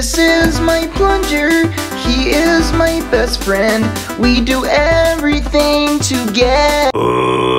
This is my plunger, he is my best friend. We do everything together.